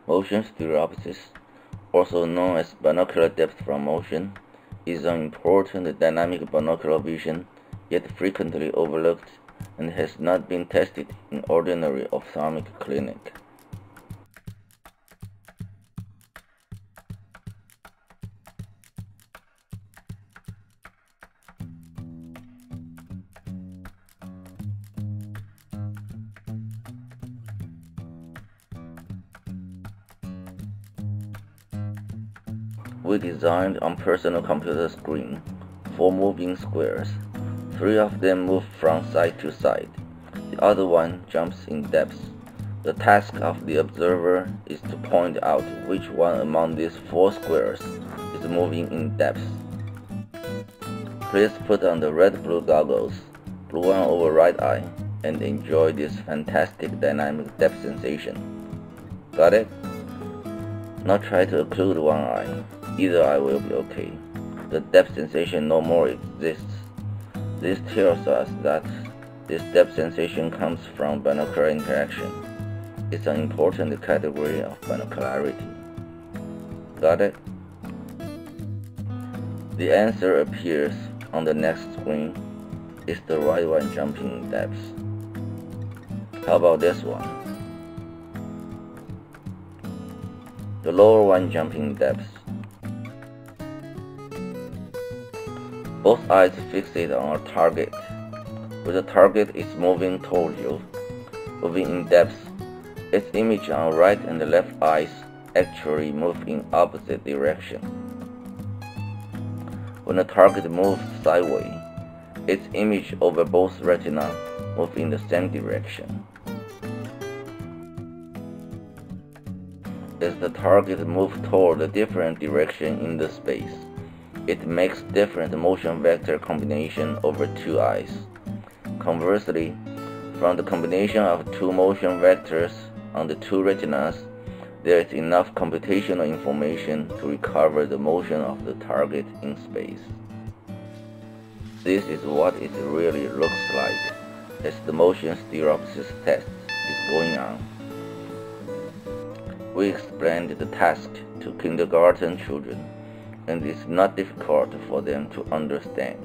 Motion stereopsis, also known as binocular depth from motion, is an important dynamic binocular vision, yet frequently overlooked and has not been tested in ordinary ophthalmic clinic. We designed on personal computer screen 4 moving squares. 3 of them move from side to side. The other one jumps in depth. The task of the observer is to point out which one among these 4 squares is moving in depth. Please put on the red-blue goggles, blue one over right eye, and enjoy this fantastic dynamic depth sensation. Got it? Now try to occlude one eye. Either eye will be okay. The depth sensation no more exists. This tells us that this depth sensation comes from binocular interaction. It's an important category of binocularity. Got it? The answer appears on the next screen. It's the right one jumping in depth. How about this one? The lower one jumping in depth. Both eyes fixate on a target. When the target is moving toward you, moving in depth, its image on right and left eyes actually move in opposite direction. When the target moves sideways, its image over both retina move in the same direction. As the target moves toward a different direction in the space, it makes different motion vector combination over 2 eyes. Conversely, from the combination of 2 motion vectors on the 2 retinas, there is enough computational information to recover the motion of the target in space. This is what it really looks like as the motion stereopsis test is going on. We explained the task to kindergarten children, and it's not difficult for them to understand.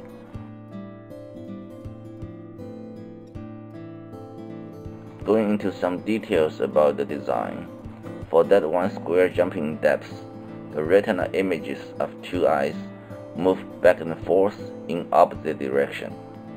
Going into some details about the design, for that one square jumping depth, the retina images of 2 eyes move back and forth in opposite direction.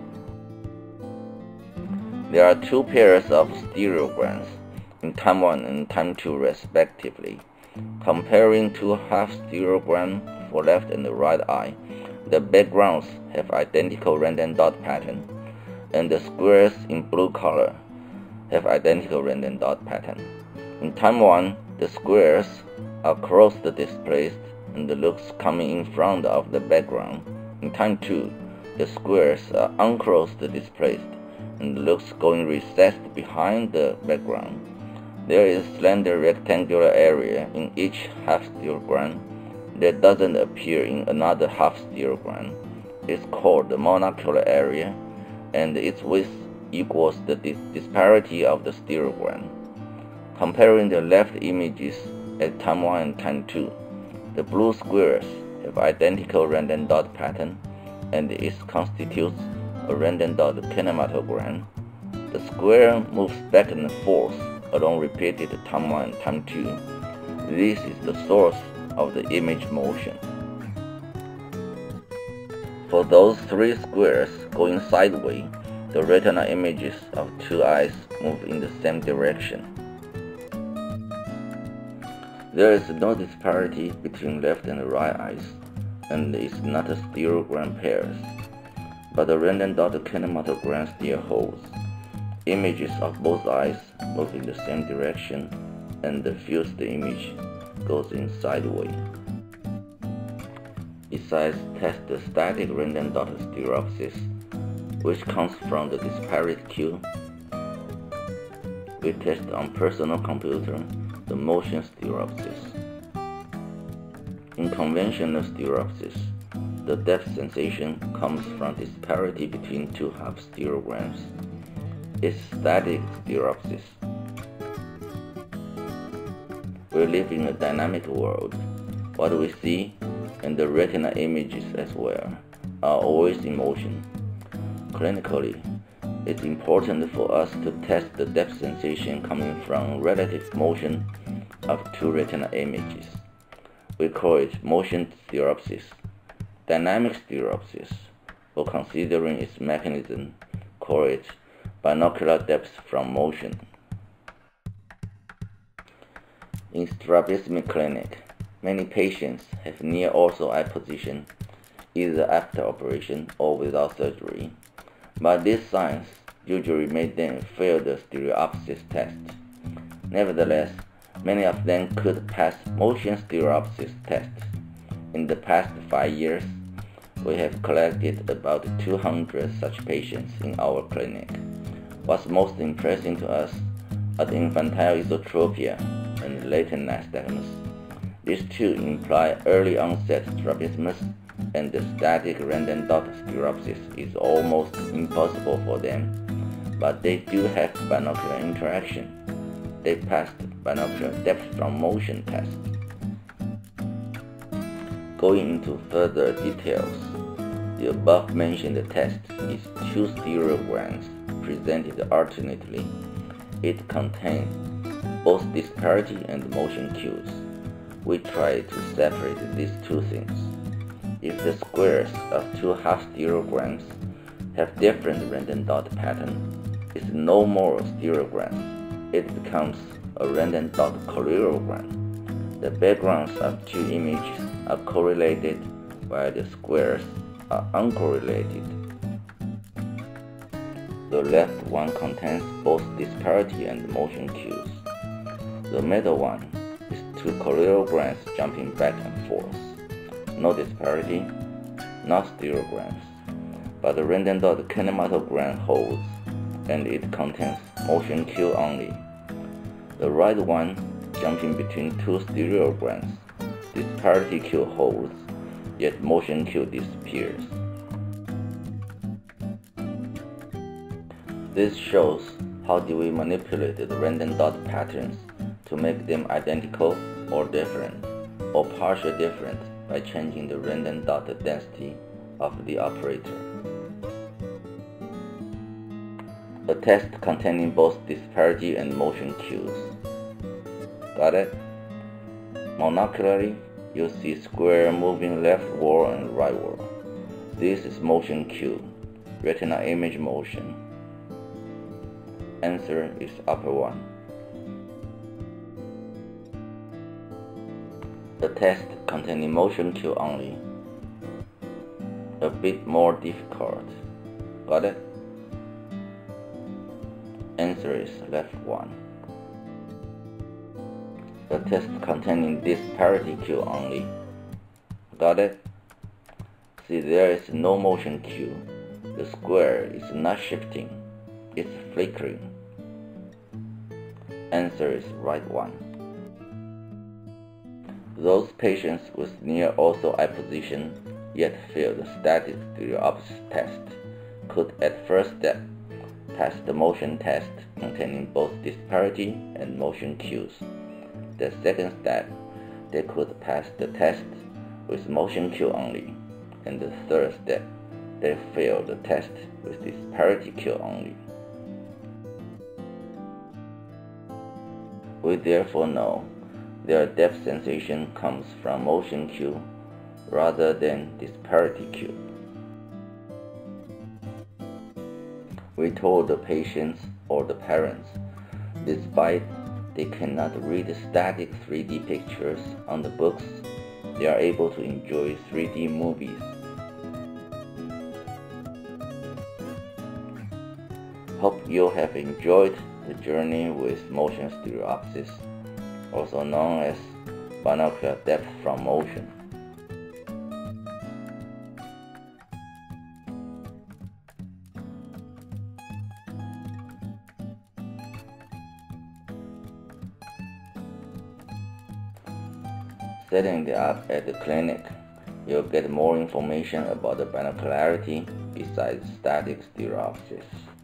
There are 2 pairs of stereograms in time 1 and time 2 respectively. Comparing 2 half stereograms for left and right eye, the backgrounds have identical random dot pattern, and the squares in blue color have identical random dot pattern. In time 1, the squares are closed displaced and the looks coming in front of the background. In time 2, the squares are unclosed displaced and the looks going recessed behind the background. There is a slender rectangular area in each half stereogram that doesn't appear in another half stereogram. It's called the monocular area, and its width equals the disparity of the stereogram. Comparing the left images at time 1 and time 2, the blue squares have identical random dot pattern, and it constitutes a random dot kinematogram. The square moves back and forth along repeated time 1 and time 2. This is the source of the image motion. For those 3 squares going sideways, the retina images of 2 eyes move in the same direction. There is no disparity between left and right eyes, and it's not a stereogram pairs, but the random dot kinematogram still holds. Images of both eyes move in the same direction, and the fused image goes in sideways. Besides, test the static random dot stereopsis, which comes from the disparate cue. We test on personal computer the motion stereopsis. In conventional stereopsis, the depth sensation comes from disparity between 2 half stereograms. It's static stereopsis. We live in a dynamic world. What we see and the retina images as well are always in motion. Clinically, it's important for us to test the depth sensation coming from relative motion of two retina images. We call it motion stereopsis. Dynamic stereopsis, or considering its mechanism, call it binocular depth from motion. In strabismic clinic, many patients have near ortho eye position either after operation or without surgery, but these signs usually make them fail the stereopsis test. Nevertheless, many of them could pass motion stereopsis tests. In the past 5 years, we have collected about 200 such patients in our clinic. What's most impressive to us are the infantile esotropia and latent nystagmus. These two imply early onset strabismus, and the static random dot stereopsis is almost impossible for them, but they do have binocular interaction. They passed binocular depth from motion test. Going into further details, the above-mentioned test is two stereograms presented alternately. It contains both disparity and motion cues. We try to separate these two things. If the squares of two half-stereograms have different random dot pattern, it's no more a stereogram. It becomes a random dot correlogram. The backgrounds of two images are correlated while the squares are uncorrelated. The left one contains both disparity and motion cues. The middle one is two correlograms jumping back and forth. No disparity, not stereograms, but the random dot kinematogram holds, and it contains motion cue only. The right one, jumping between two stereograms, disparity cue holds, yet motion cue disappears. This shows how do we manipulate the random dot patterns to make them identical or different, or partially different by changing the random dot density of the operator. A test containing both disparity and motion cues. Got it? Monocularly, you see square moving leftward and rightward. This is motion cue, retina image motion. Answer is upper one. The test containing motion cue only. A bit more difficult. Got it? Answer is left one. The test containing disparity cue only. Got it? See, there is no motion cue. The square is not shifting. It's flickering. Answer is right one. Those patients with near ortho eye position yet fail the static stereopsis test could at first step pass the motion test containing both disparity and motion cues. The second step, they could pass the test with motion cue only, and the third step, they fail the test with disparity cue only. We therefore know their depth sensation comes from motion cue rather than disparity cue. We told the patients or the parents, despite they cannot read static 3D pictures on the books, they are able to enjoy 3D movies. Hope you have enjoyed the journey with motion stereopsis, also known as binocular depth from motion. Setting it up at the clinic, you'll get more information about the binocularity besides static stereopsis.